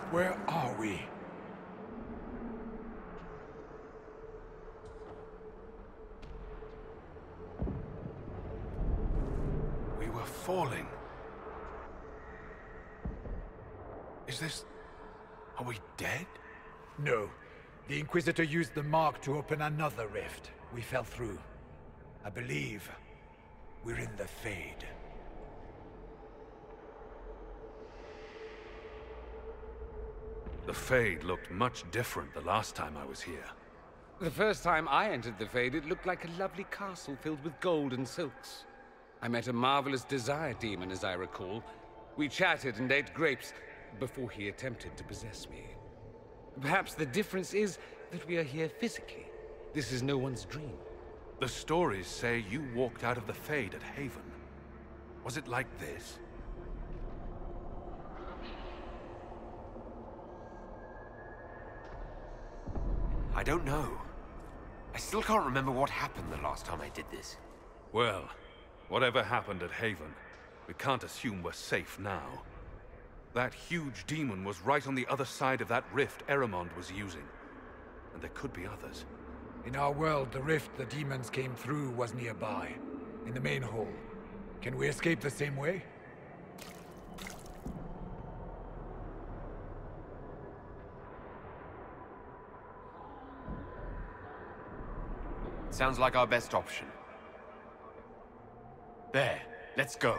Where are we? We were falling. Is this... Are we dead? No. The Inquisitor used the mark to open another rift. We fell through. I believe we're in the Fade. The Fade looked much different the last time I was here. The first time I entered the Fade, it looked like a lovely castle filled with gold and silks. I met a marvelous desire demon, as I recall. We chatted and ate grapes before he attempted to possess me. Perhaps the difference is that we are here physically. This is no one's dream. The stories say you walked out of the Fade at Haven. Was it like this? I don't know. I still can't remember what happened the last time I did this. Well, whatever happened at Haven, we can't assume we're safe now. That huge demon was right on the other side of that rift Eramond was using. And there could be others. In our world, the rift the demons came through was nearby, in the main hall. Can we escape the same way? Sounds like our best option. There, let's go.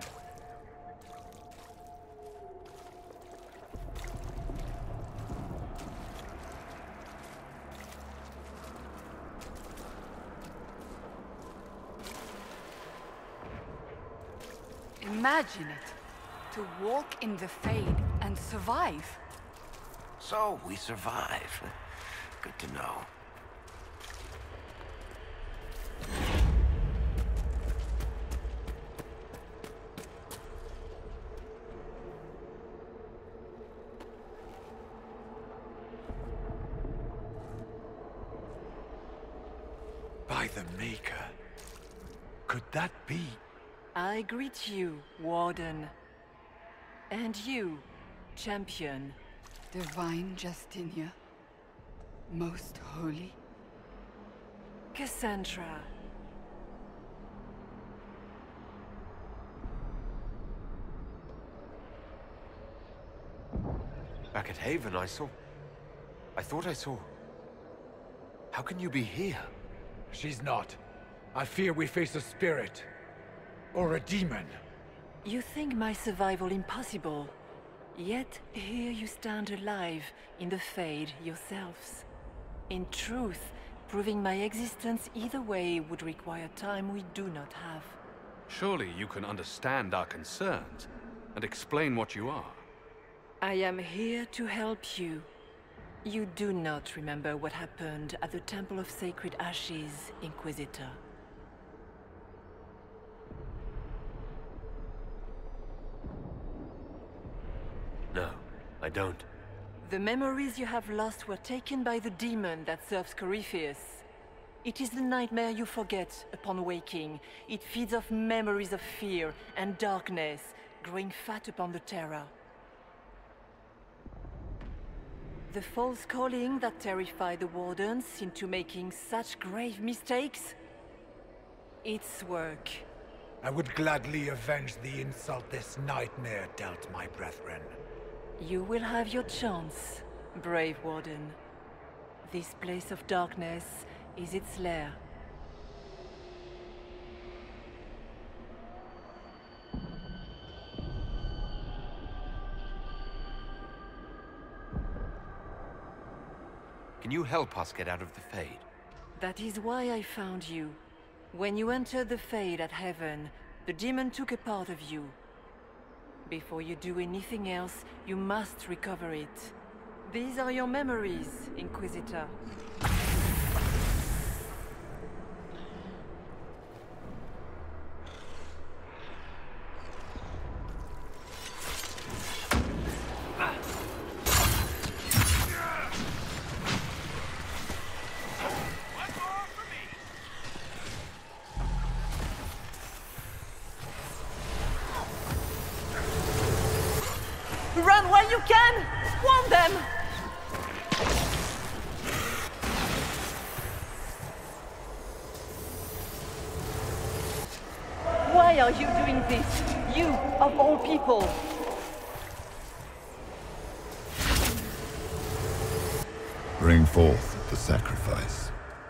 Imagine it. To walk in the Fade and survive. So, we survive. Good to know. By the Maker. Could that be? I greet you, Warden. And you, Champion. Divine Justinia. Most holy. Cassandra. Back at Haven, I thought I saw... How can you be here? She's not. I fear we face a spirit. Or a demon. You think my survival impossible. Yet here you stand alive in the Fade yourselves. In truth, proving my existence either way would require time we do not have. Surely you can understand our concerns and explain what you are. I am here to help you. You do not remember what happened at the Temple of Sacred Ashes, Inquisitor. No, I don't. The memories you have lost were taken by the demon that serves Corypheus. It is the nightmare you forget upon waking. It feeds off memories of fear and darkness, growing fat upon the terror. The false calling that terrified the Wardens into making such grave mistakes? Its work. I would gladly avenge the insult this nightmare dealt my brethren. You will have your chance, brave Warden. This place of darkness is its lair. Can you help us get out of the Fade? That is why I found you. When you entered the Fade at Heaven, the demon took a part of you. Before you do anything else, you must recover it. These are your memories, Inquisitor. Run while you can! Swarm them! Why are you doing this? You, of all people! Bring forth the sacrifice.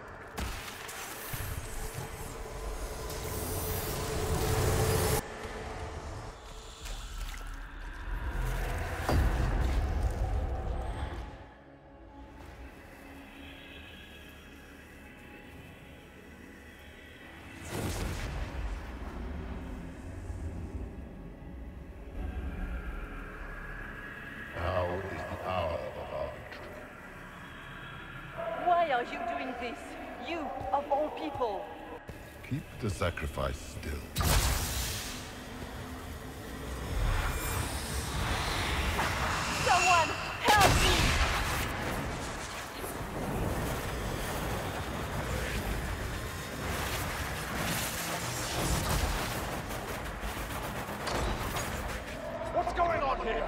Now is the hour of our victory. Why are you doing this? You, of all people! Keep the sacrifice still. Someone, help me! What's going on here?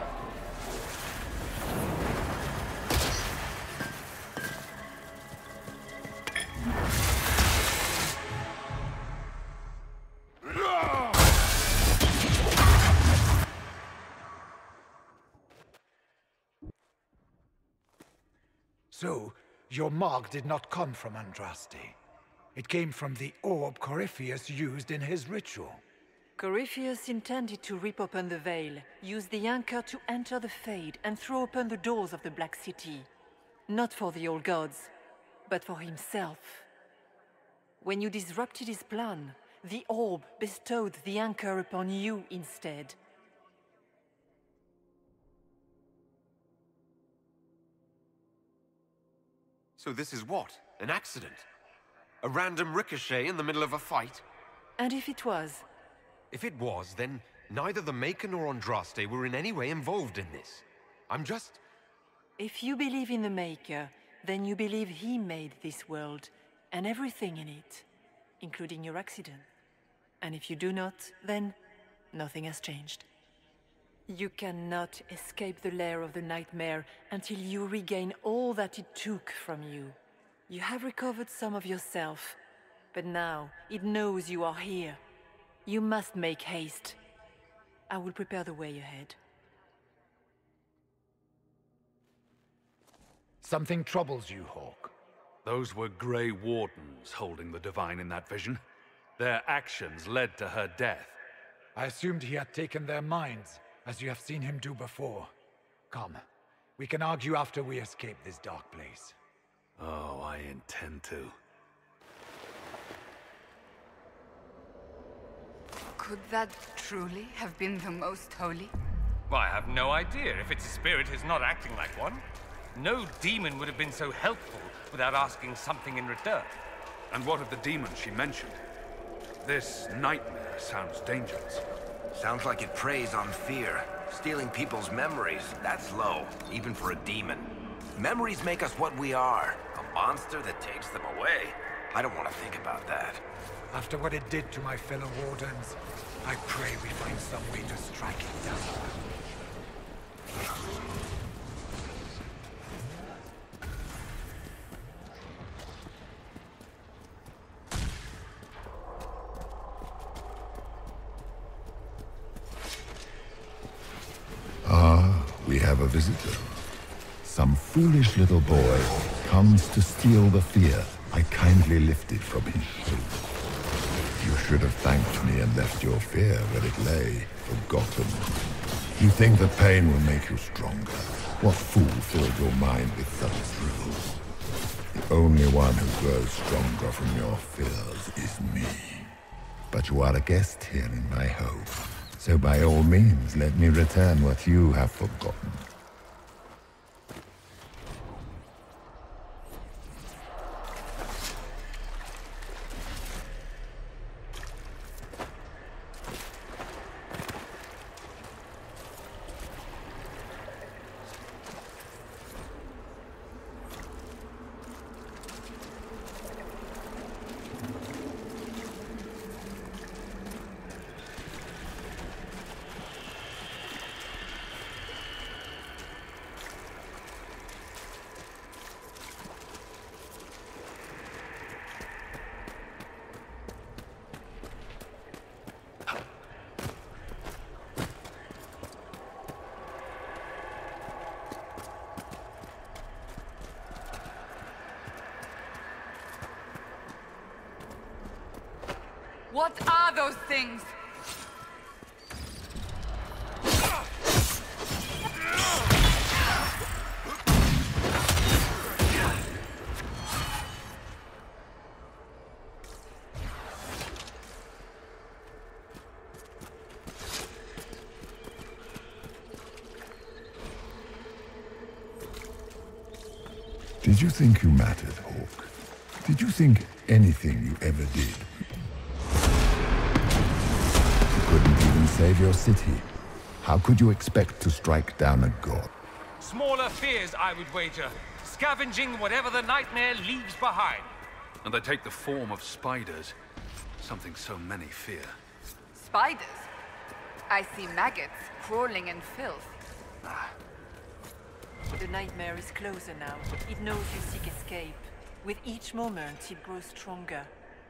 So, your mark did not come from Andraste. It came from the orb Corypheus used in his ritual. Corypheus intended to rip open the veil, use the anchor to enter the Fade, and throw open the doors of the Black City. Not for the old gods, but for himself. When you disrupted his plan, the orb bestowed the anchor upon you instead. So this is what? An accident? A random ricochet in the middle of a fight? And if it was? If it was, then neither the Maker nor Andraste were in any way involved in this. I'm just... If you believe in the Maker, then you believe he made this world, and everything in it, including your accident. And if you do not, then nothing has changed. You cannot escape the lair of the Nightmare until you regain all that it took from you. You have recovered some of yourself, but now it knows you are here. You must make haste. I will prepare the way ahead. Something troubles you, Hawke. Those were Grey Wardens holding the Divine in that vision. Their actions led to her death. I assumed he had taken their minds, as you have seen him do before. Come, we can argue after we escape this dark place. Oh, I intend to. Could that truly have been the Most Holy? Well, I have no idea. If its spirit is not acting like one, no demon would have been so helpful without asking something in return. And what of the demon she mentioned? This nightmare sounds dangerous. Sounds like it preys on fear. Stealing people's memories, that's low, even for a demon. Memories make us what we are. A monster that takes them away. I don't want to think about that. After what it did to my fellow Wardens, I pray we find some way to strike it down. We have a visitor. Some foolish little boy comes to steal the fear I kindly lifted from his soul. You should have thanked me and left your fear where it lay, forgotten. You think the pain will make you stronger. What fool filled your mind with such drivel? The only one who grows stronger from your fears is me. But you are a guest here in my home. So by all means, let me return what you have forgotten. What are those things? Did you think you mattered, Hawk? Did you think anything you ever did? You couldn't even save your city. How could you expect to strike down a god? Smaller fears, I would wager. Scavenging whatever the nightmare leaves behind. And they take the form of spiders. Something so many fear. Spiders? I see maggots crawling in filth. The nightmare is closer now. It knows you seek escape. With each moment, it grows stronger.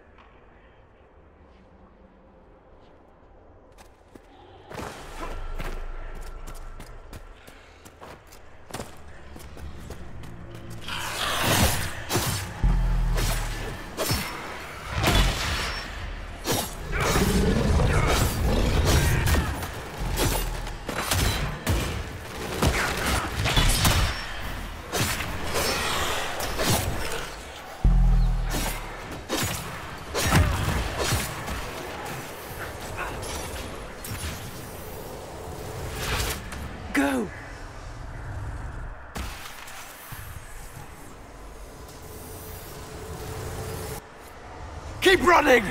Go! Keep running!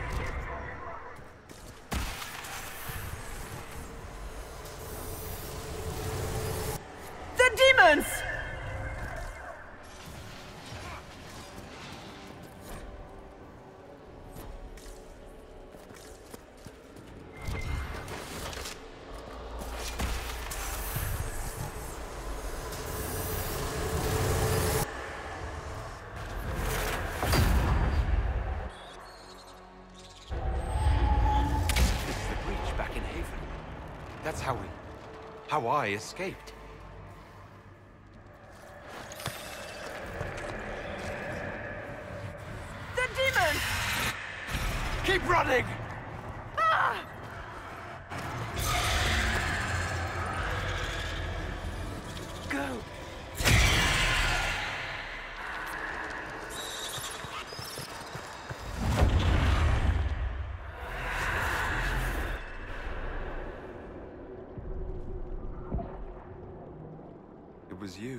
The demons! That's how I escaped. The demons! Keep running! Go! It was you.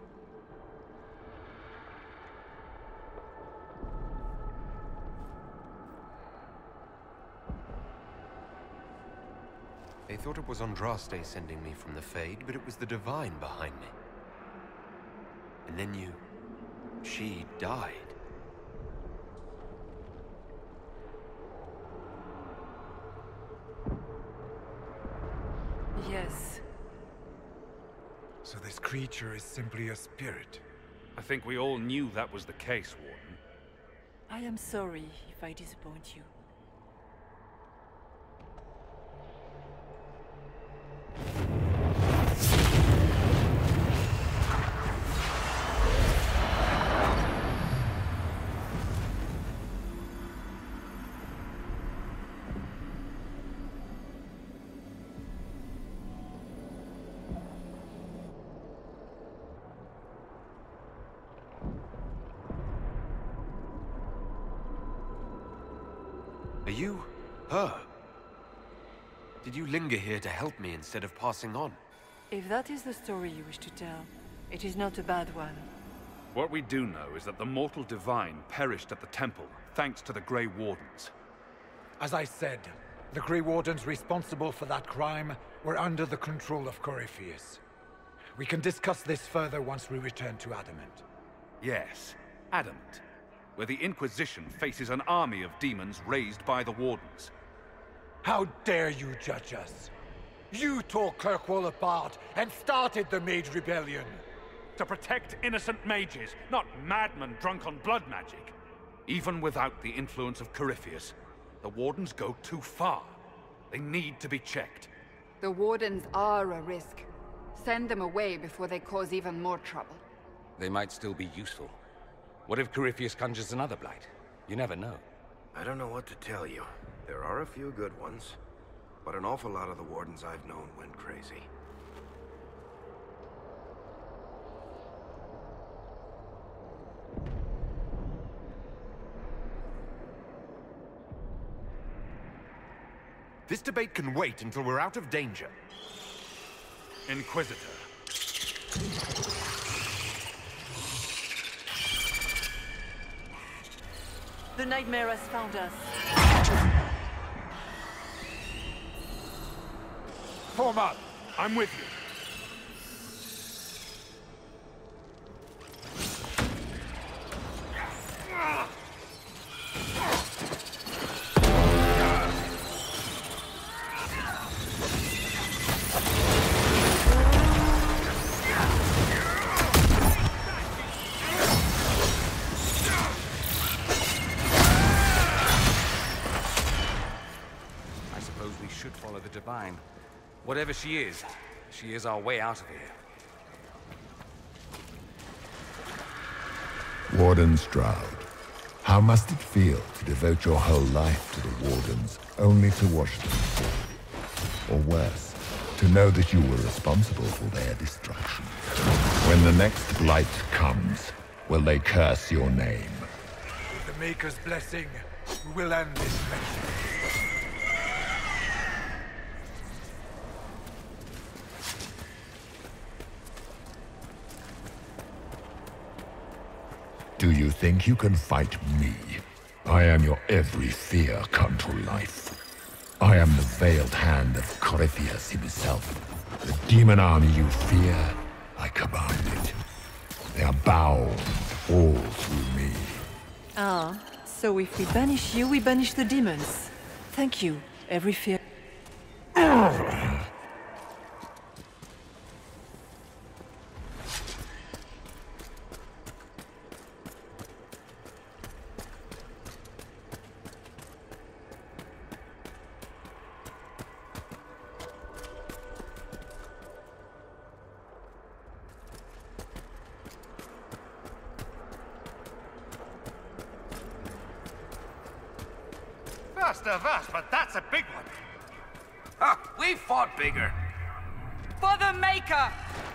They thought it was Andraste sending me from the Fade, but it was the Divine behind me. And then she died. Yes. So this creature is simply a spirit. I think we all knew that was the case, Warden. I am sorry if I disappoint you. Are you her? Did you linger here to help me instead of passing on? If that is the story you wish to tell, it is not a bad one. What we do know is that the mortal divine perished at the temple, thanks to the Grey Wardens. As I said, the Grey Wardens responsible for that crime were under the control of Corypheus. We can discuss this further once we return to Adamant. Yes, Adamant, where the Inquisition faces an army of demons raised by the Wardens. How dare you judge us? You tore Kirkwall apart and started the Mage Rebellion. To protect innocent mages, not madmen drunk on blood magic. Even without the influence of Corypheus, the Wardens go too far. They need to be checked. The Wardens are a risk. Send them away before they cause even more trouble. They might still be useful. What if Corypheus conjures another blight? You never know. I don't know what to tell you. There are a few good ones, but an awful lot of the wardens I've known went crazy. This debate can wait until we're out of danger. Inquisitor. The Nightmare has found us. Form up! I'm with you. Follow the Divine. Whatever she is our way out of here. Warden Stroud, how must it feel to devote your whole life to the Wardens, only to watch them fall? Or worse, to know that you were responsible for their destruction. When the next blight comes, will they curse your name? With the Maker's blessing, we will end this venture. Do you think you can fight me? I am your every fear come to life. I am the veiled hand of Corypheus himself. The demon army you fear, I command it. They are bound all through me. Ah, so if we banish you, we banish the demons. Thank you, every fear. First of us, but that's a big one. Ha! We fought bigger. For the Maker!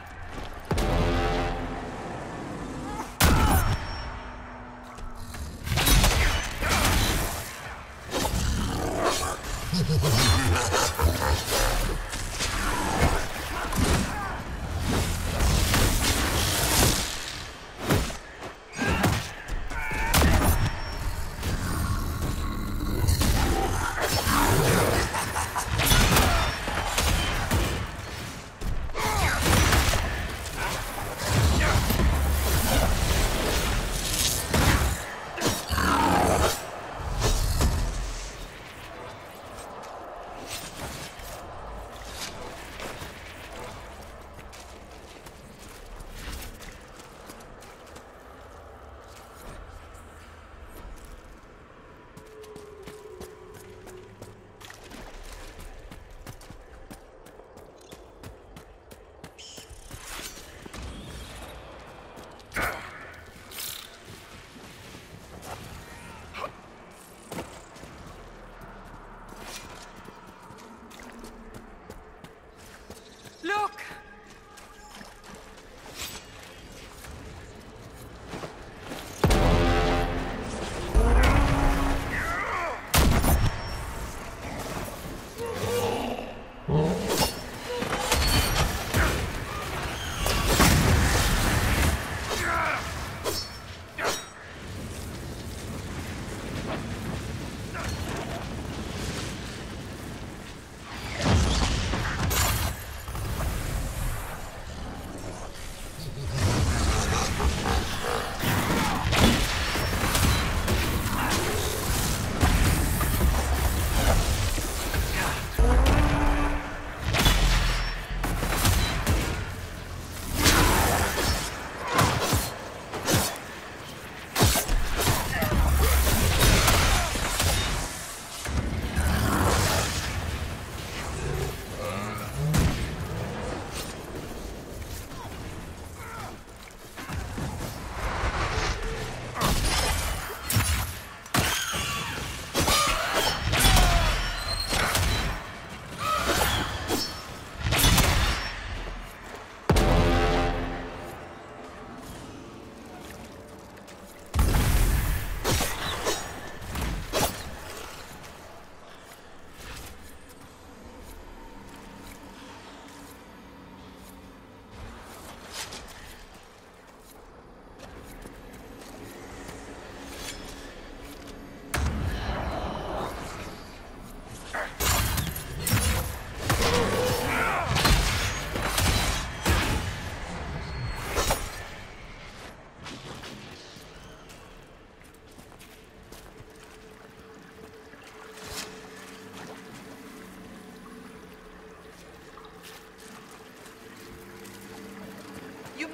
Look!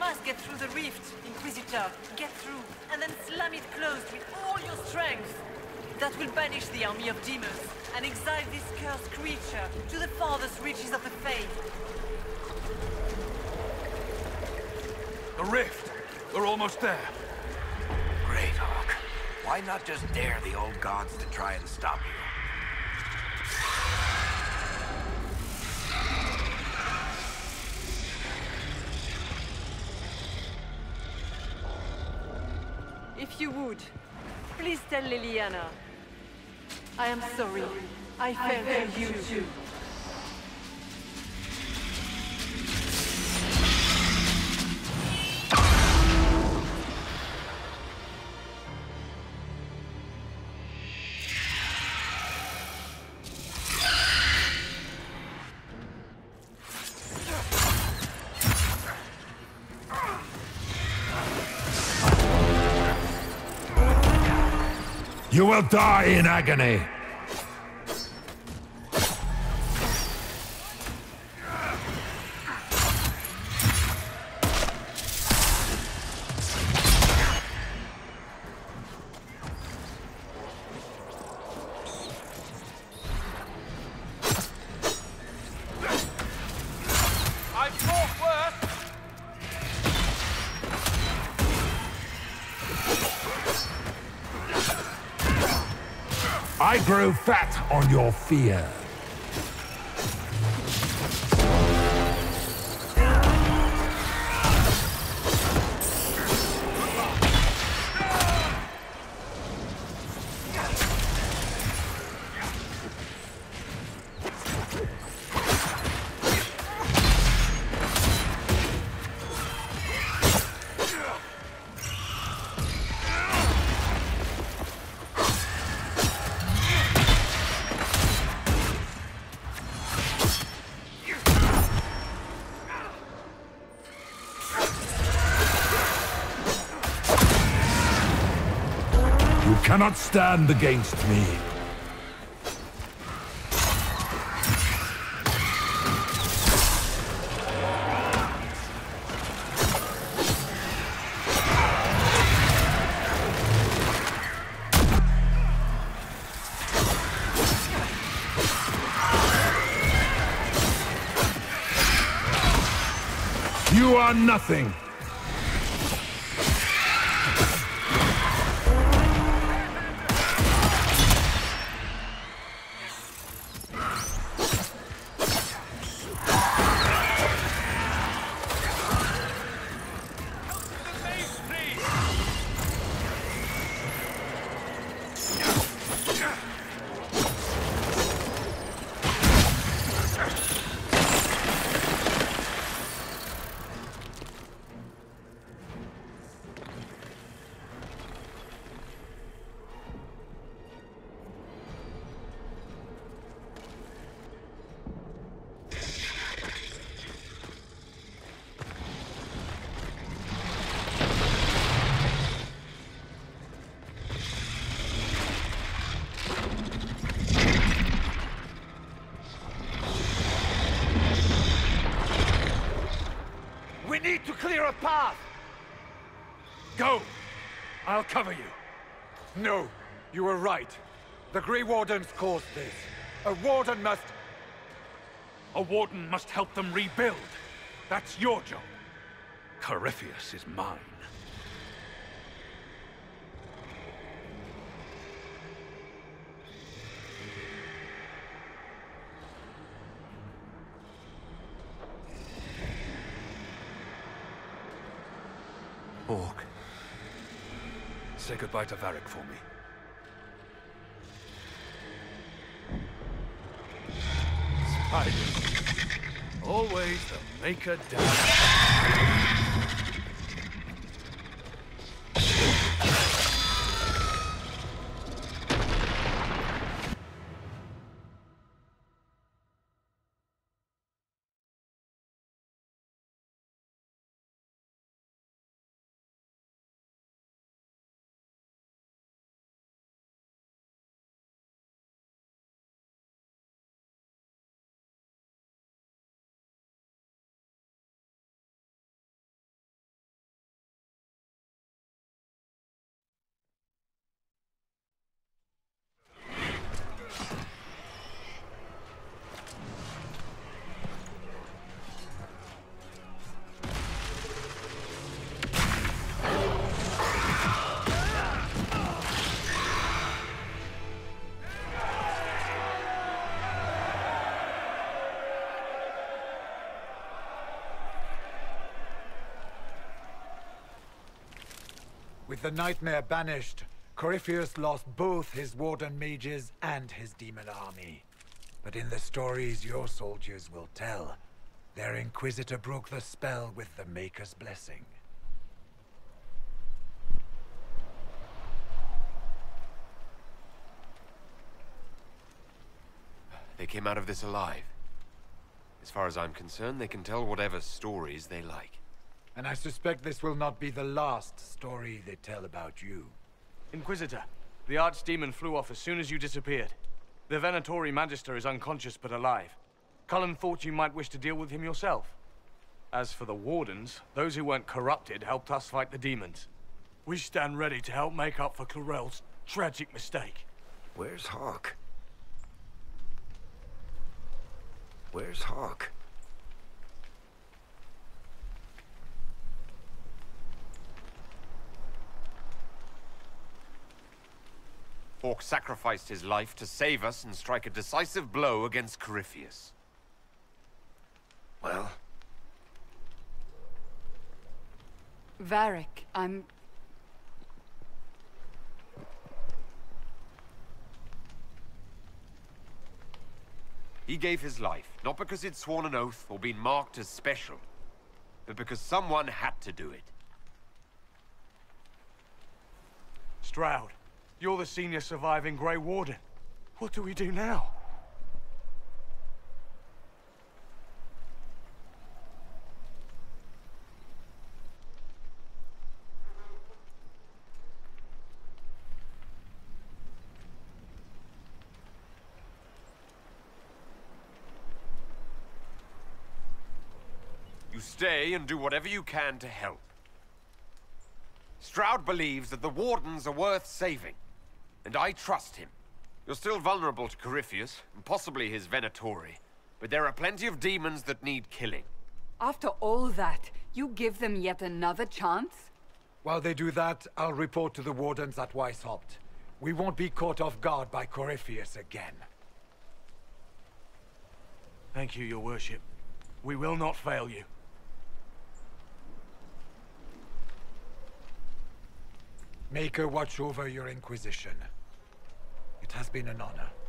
must get through the rift, Inquisitor. Get through, and then slam it closed with all your strength. That will banish the army of demons, and exile this cursed creature to the farthest reaches of the Fade. The rift! We're almost there. Great, Hawk. Why not just dare the old gods to try and stop you? If you would, please tell Leliana. I am sorry. I failed you too. You will die in agony! I fought worse! I grow fat on your fear. You cannot stand against me. You are nothing. We need to clear a path! Go! I'll cover you. No, you were right. The Grey Wardens caused this. A Warden must... A Warden must help them rebuild. That's your job. Corypheus is mine. Hawk. Say goodbye to Varric for me. Spiders. Always the maker down. With the Nightmare banished, Corypheus lost both his Warden mages and his demon army. But in the stories your soldiers will tell, their Inquisitor broke the spell with the Maker's blessing. They came out of this alive. As far as I'm concerned, they can tell whatever stories they like. And I suspect this will not be the last story they tell about you. Inquisitor, the Archdemon flew off as soon as you disappeared. The Venatori Magister is unconscious but alive. Cullen thought you might wish to deal with him yourself. As for the Wardens, those who weren't corrupted helped us fight the demons. We stand ready to help make up for Clarel's tragic mistake. Where's Hawke? Where's Hawke? Hawke sacrificed his life to save us and strike a decisive blow against Corypheus. Well? Varric, I'm... He gave his life, not because he'd sworn an oath or been marked as special, but because someone had to do it. Stroud, you're the senior surviving Grey Warden. What do we do now? You stay and do whatever you can to help. Stroud believes that the Wardens are worth saving, and I trust him. You're still vulnerable to Corypheus, and possibly his Venatori, but there are plenty of demons that need killing. After all that, you give them yet another chance? While they do that, I'll report to the Wardens at Weishaupt. We won't be caught off guard by Corypheus again. Thank you, your worship. We will not fail you. Maker watch over your Inquisition. It has been an honor.